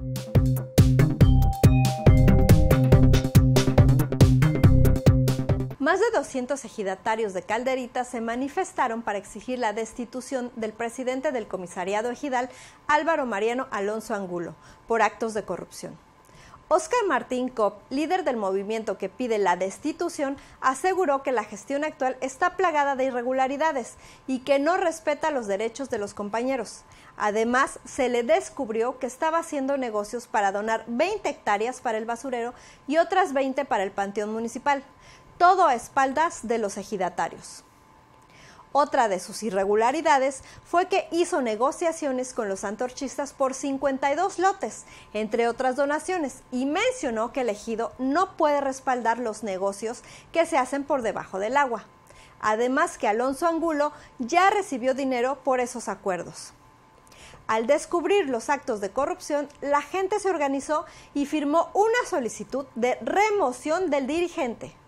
Más de 200 ejidatarios de Calderita se manifestaron para exigir la destitución del presidente del comisariado ejidal, Álvaro Mariano Alonso Angulo, por actos de corrupción. Óscar Martín Copp, líder del movimiento que pide la destitución, aseguró que la gestión actual está plagada de irregularidades y que no respeta los derechos de los compañeros. Además, se le descubrió que estaba haciendo negocios para donar 20 hectáreas para el basurero y otras 20 para el panteón municipal. Todo a espaldas de los ejidatarios. Otra de sus irregularidades fue que hizo negociaciones con los antorchistas por 52 lotes, entre otras donaciones, y mencionó que el ejido no puede respaldar los negocios que se hacen por debajo del agua. Además que Alonso Angulo ya recibió dinero por esos acuerdos. Al descubrir los actos de corrupción, la gente se organizó y firmó una solicitud de remoción del dirigente.